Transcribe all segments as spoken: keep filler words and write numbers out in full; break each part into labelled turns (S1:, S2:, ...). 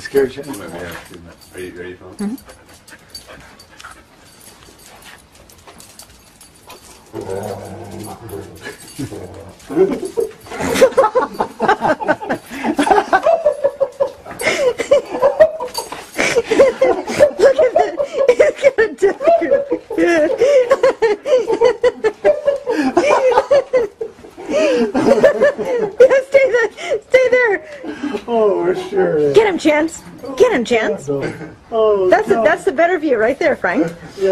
S1: scared you?
S2: Maybe, yeah. Are you ready, Phil?
S3: Mm-hmm. Look at that. It's gonna do good. Yeah, stay there. Stay there.
S1: Oh, sure.
S3: Get him, Chance. Get him, Chance.
S1: Oh,
S3: That's
S1: no.
S3: a, that's the better view right there, Frank.
S1: Yeah.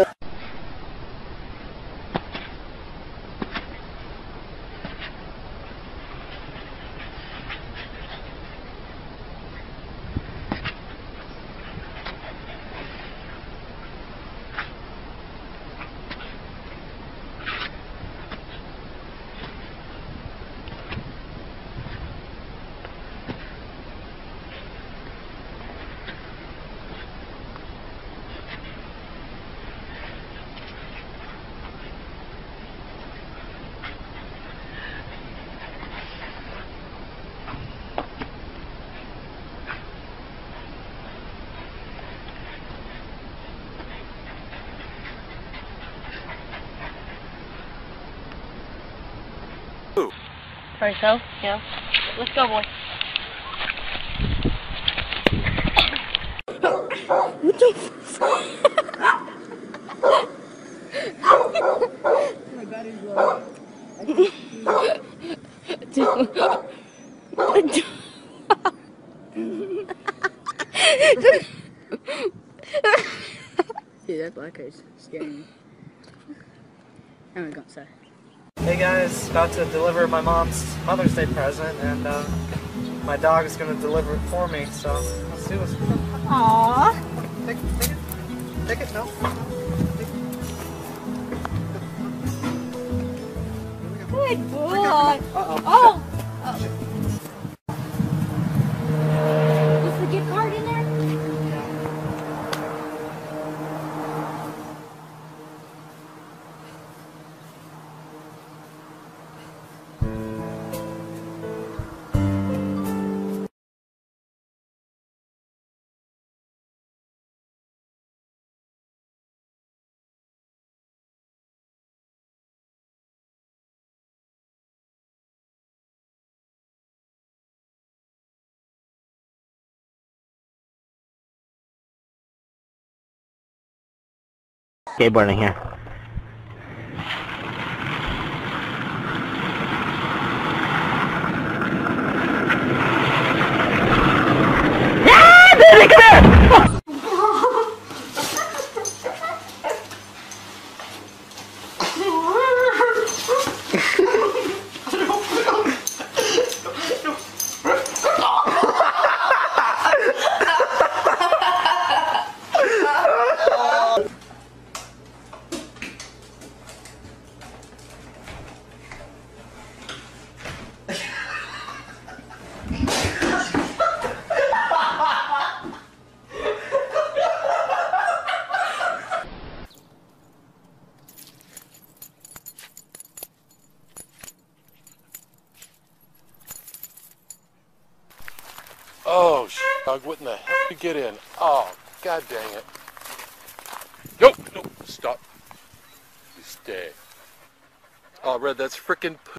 S4: Ready to go? Yeah. Let's go, boy.
S5: Dude, that black guy's scaring me. I'm not gonna say.
S6: Hey guys, about to deliver my mom's Mother's Day present, and uh, my dog is going to deliver it for me, so let's see what's...
S3: Aww.
S6: Take, take it. Take it, no.
S4: Good boy.
S6: Uh-oh.
S4: Oh. Is the gift card in there?
S7: Skateboarding here. Ah, baby, come here!
S8: Oh, sh dog, what in the hell did you get in? Oh, god dang it. Nope, nope, stop. You stay. Oh, Red, that's frickin'